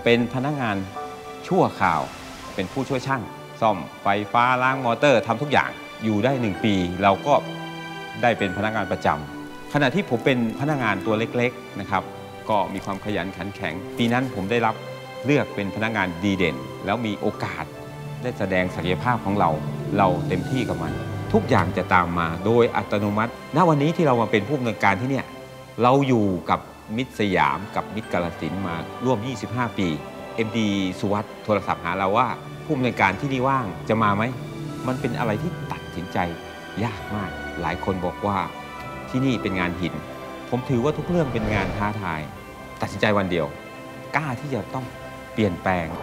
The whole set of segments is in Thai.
เป็นพนักงานชั่วคราวเป็นผู้ช่วยช่างซ่อมไฟฟ้าล้างมอเตอร์ทำทุกอย่างอยู่ได้1 ปีเราก็ได้เป็นพนักงานประจำขณะที่ผมเป็นพนักงานตัวเล็กๆนะครับก็มีความขยันขันแข็งปีนั้นผมได้รับเลือกเป็นพนักงานดีเด่นแล้วมีโอกาสได้แสดงศักยภาพของเราเต็มที่กับมันทุกอย่างจะตามมาโดยอัตโนมัติณวันนี้ที่เรามาเป็นผู้อำนวยการที่เนี่ยเราอยู่กับมิตรสยามกับมิตรกาฬสินธุ์มาร่วม25 ปี MD สุวัสด์โทรศัพท์หาเราว่าผู้อำนวยการที่นี่ว่างจะมาไหมมันเป็นอะไรที่ตัดสินใจยากมากหลายคนบอกว่าที่นี่เป็นงานหินผมถือว่าทุกเรื่องเป็นงานท้าทายตัดสินใจวันเดียวกล้าที่จะต้องเปลี่ยนแปลง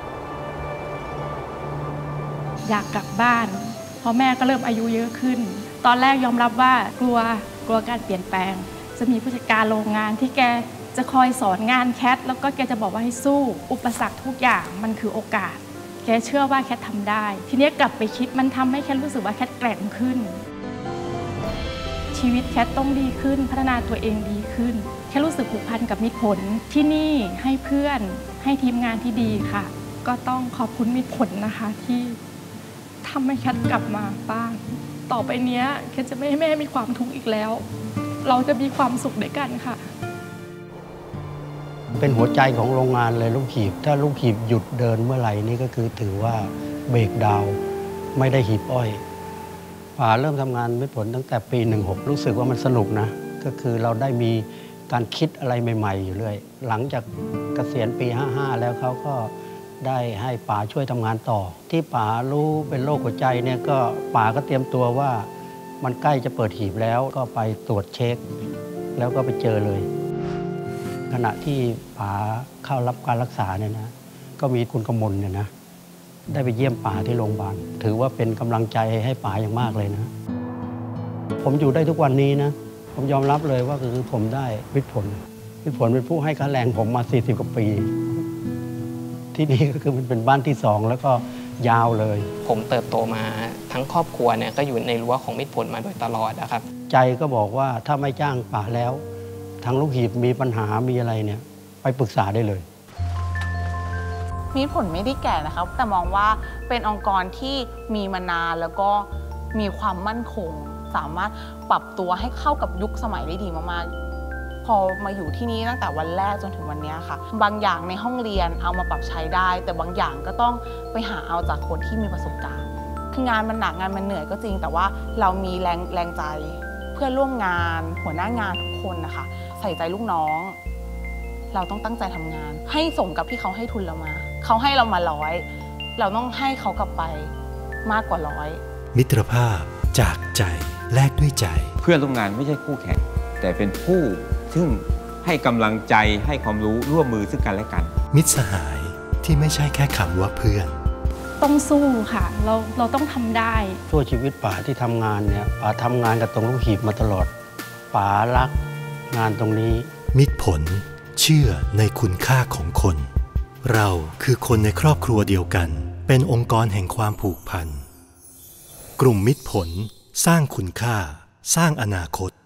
อยากกลับบ้านเพราะแม่ก็เริ่มอายุเยอะขึ้นตอนแรกยอมรับว่ากลัวการเปลี่ยนแปลงจะมีผู้จัดการโรงงานที่แกจะคอยสอนงานแคทแล้วก็แกจะบอกว่าให้สู้อุปสรรคทุกอย่างมันคือโอกาสแกเชื่อว่าแคททำได้ทีนี้กลับไปคิดมันทำให้แคทรู้สึกว่าแคทแกร่งขึ้นชีวิตแคทต้องดีขึ้นพัฒนาตัวเองดีขึ้นแค่รู้สึกผูกพันกับมิตรผลที่นี่ให้เพื่อนให้ทีมงานที่ดีค่ะก็ต้องขอบคุณมิตรผลนะคะที่ทำให้แคทกลับมาบ้านต่อไปเนี้ยแคทจะไม่ให้แม่มีความทุกข์อีกแล้วเราจะมีความสุขด้วยกันค่ะเป็นหัวใจของโรงงานเลยลูกหีบถ้าลูกหีบหยุดเดินเมื่อไหร่นี่ก็คือถือว่าเบรกดาวน์ไม่ได้หีบอ้อยป๋าเริ่มทำงานมิตรผลตั้งแต่ปี16รู้สึกว่ามันสนุกนะก็คือเราได้มีการคิดอะไรใหม่ๆอยู่เรื่อยหลังจากเกษียณปี55แล้วเขาก็ได้ให้ป๋าช่วยทำงานต่อที่ป๋ารู้เป็นโรคหัวใจเนี่ยก็ป๋าก็เตรียมตัวว่ามันใกล้จะเปิดหีบแล้วก็ไปตรวจเช็คแล้วก็ไปเจอเลยขณะที่ป๋าเข้ารับการรักษาเนี่ยนะก็มีคุณกมลเนี่ยนะได้ไปเยี่ยมป๋าที่โรงพยาบาลถือว่าเป็นกำลังใจให้ป๋าอย่างมากเลยนะผมอยู่ได้ทุกวันนี้นะผมยอมรับเลยว่าคือผมได้มิตรผลเป็นผู้ให้ค่าแรงผมมา40 กว่าปีที่นี่ก็คือมันเป็นบ้านที่2แล้วก็ยาวเลยผมเติบโตมาทั้งครอบครัวเนี่ยก็อยู่ในรั้วของมิตรผลมาโดยตลอดนะครับใจก็บอกว่าถ้าไม่จ้างป๋าแล้วทางลูกหีบมีปัญหามีอะไรเนี่ยไปปรึกษาได้เลยมิตรผลไม่ได้แก่นะครับแต่มองว่าเป็นองค์กรที่มีมานานแล้วก็มีความมั่นคงสามารถปรับตัวให้เข้ากับยุคสมัยได้ดีมากๆพอมาอยู่ที่นี่ตั้งแต่วันแรกจนถึงวันนี้ค่ะบางอย่างในห้องเรียนเอามาปรับใช้ได้แต่บางอย่างก็ต้องไปหาเอาจากคนที่มีประสบการณ์คืองานมันหนักงานมันเหนื่อยก็จริงแต่ว่าเรามีแรงใจเพื่อนร่วมงานหัวหน้างานทุกคนนะคะใส่ใจลูกน้องเราต้องตั้งใจทำงานให้สมกับที่เขาให้ทุนเรามาเขาให้เรามา100เราต้องให้เขากลับไปมากกว่า100 มิตรภาพจากใจแลกด้วยใจเพื่อนร่วมงานไม่ใช่คู่แข่งแต่เป็นผู้ซึ่งให้กำลังใจให้ความรู้ร่วมมือซึ่งกันและกันมิตรสหายที่ไม่ใช่แค่คำว่าเพื่อนต้องสู้ค่ะเราต้องทำได้ทั่วชีวิตป๋าที่ทำงานเนี่ยป๋าทำงานกับตรงลูกหีบมาตลอดป๋ารักงานตรงนี้มิตรผลเชื่อในคุณค่าของคนเราคือคนในครอบครัวเดียวกันเป็นองค์กรแห่งความผูกพันกลุ่มมิตรผลสร้างคุณค่าสร้างอนาคต